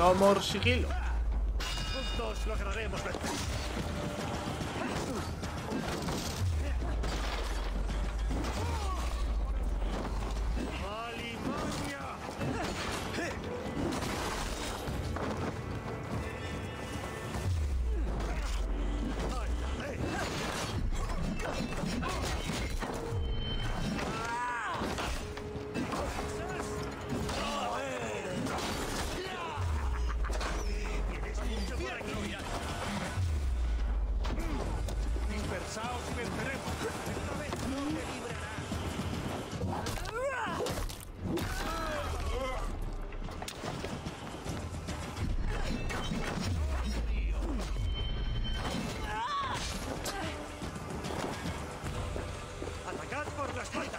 No more sigilo. Juntos lograremos vencer. Dispersaos y venceremos. Esta vez no te librarás. Atacad por la espalda.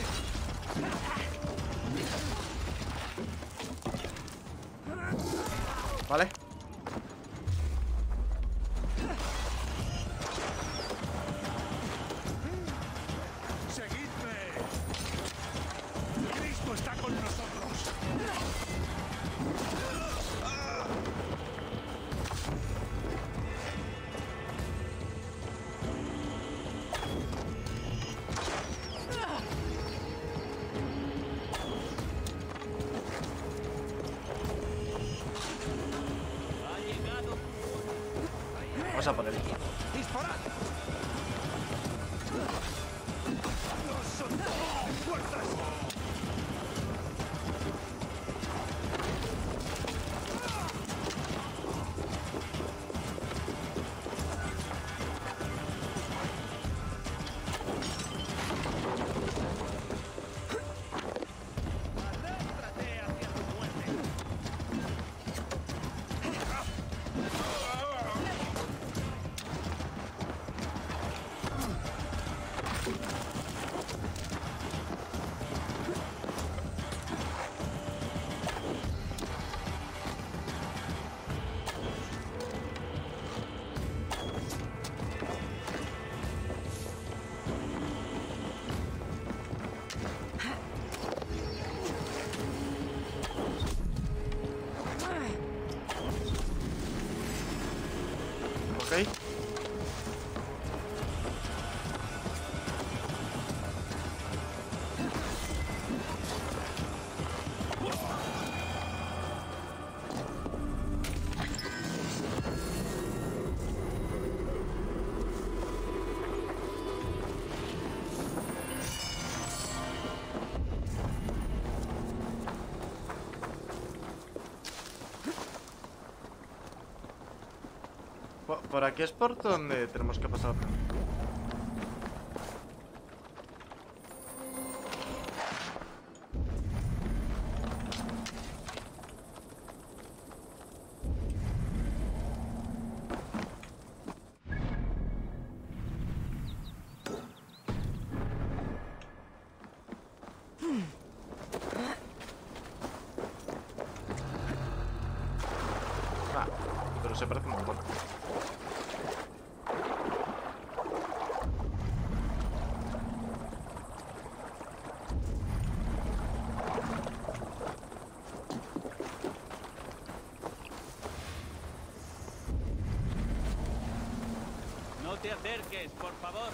Vale. Seguidme. Cristo está con nosotros. Vamos a por él. ¡Disparad! ¡Los soldados de fuerzas! ¡Adéntrate hacia tu muerte! Ok. Por aquí es por donde tenemos que pasar. Ah, pero se parece un montón. No te acerques, por favor.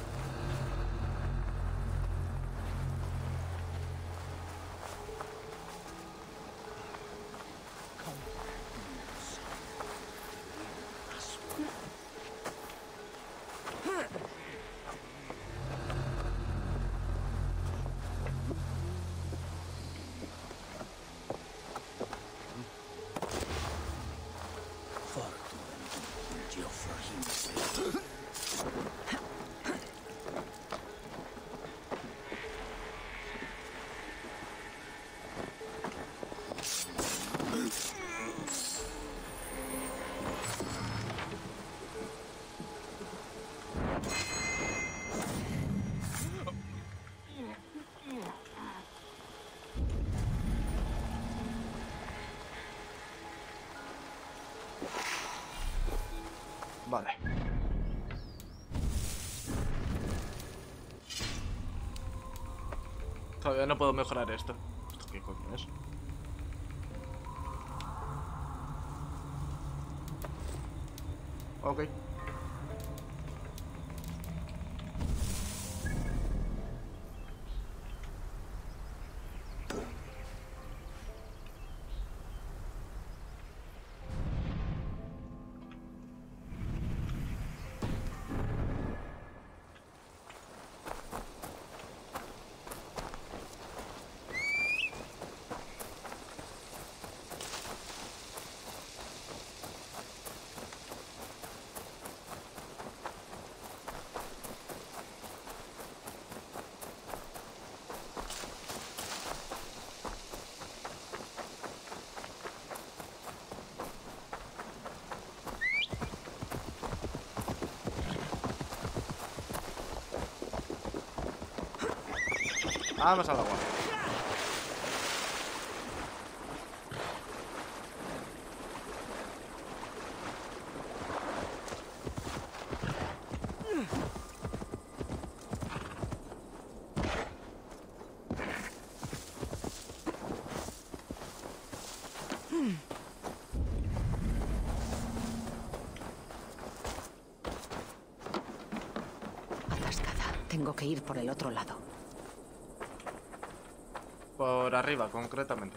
Vale. Todavía no puedo mejorar esto. ¿Esto qué coño es? Ok. Vamos al agua. Atascada. Tengo que ir por el otro lado. Por arriba, concretamente.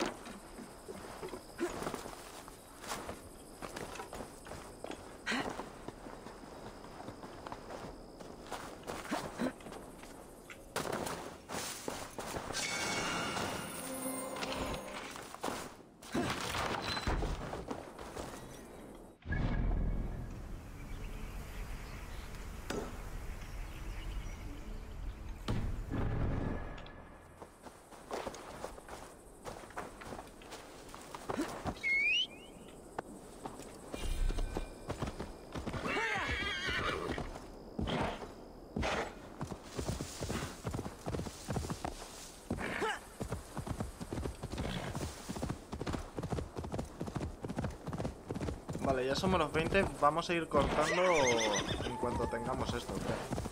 Vale, ya somos los 20. Vamos a ir cortando en cuanto tengamos esto, creo.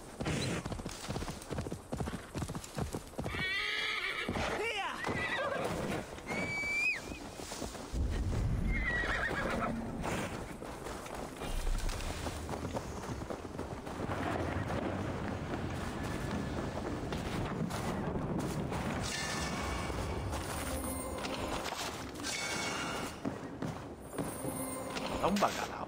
A un bacalao.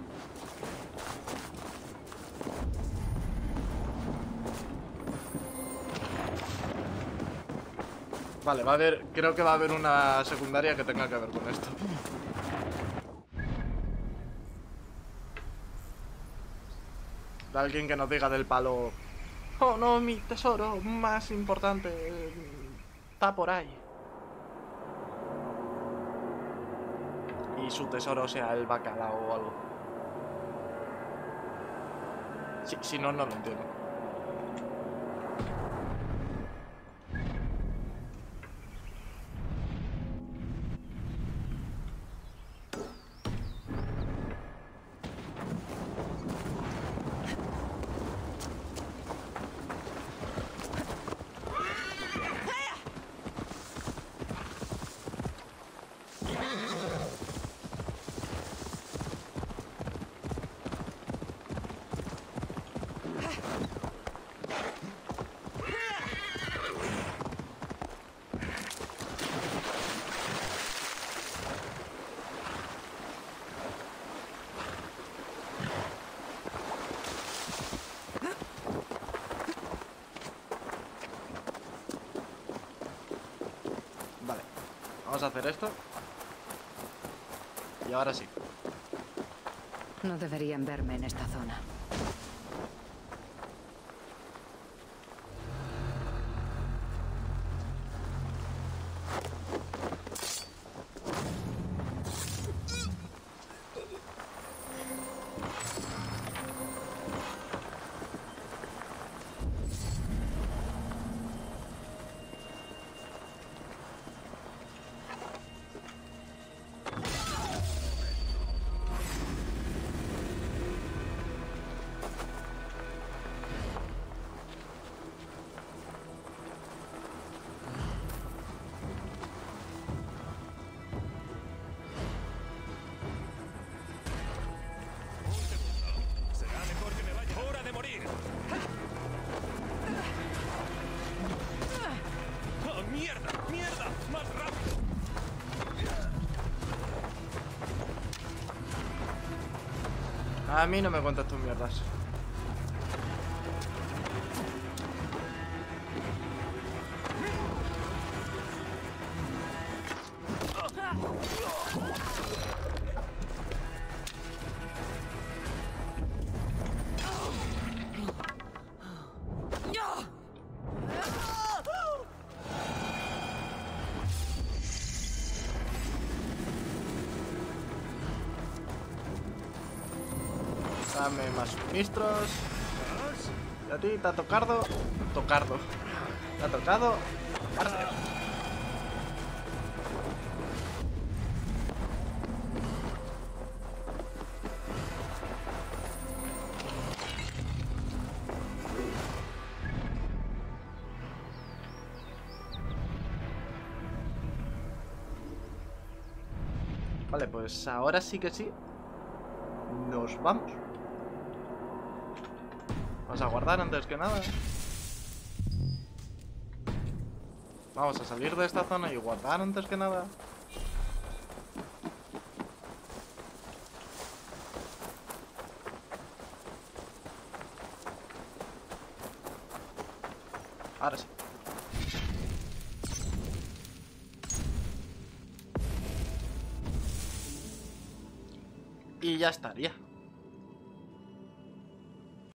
Vale, va a haber, creo que va a haber una secundaria que tenga que ver con esto. De alguien que nos diga del palo. Oh no, mi tesoro más importante está por ahí. Y su tesoro sea el bacalao o algo. Si no, no lo entiendo. Vamos a hacer esto. Y ahora sí. No deberían verme en esta zona. A mí no me cuentas tus mierdas. Dame más suministros. Y a ti te ha tocado. Tocardo. Te ha tocado. Arder. Vale, pues ahora sí que sí. Nos vamos. Vamos a guardar antes que nada. Vamos a salir de esta zona y guardar antes que nada. Ahora sí. Y ya estaría.